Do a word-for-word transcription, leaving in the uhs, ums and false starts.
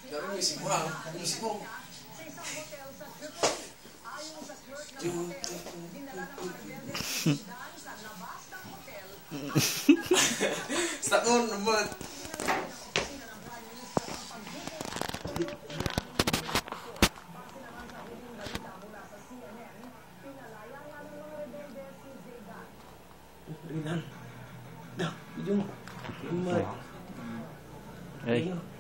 Pero musik mo lang. Musik mo. Stop mo naman. Rinan. Dah, video mo. Hey.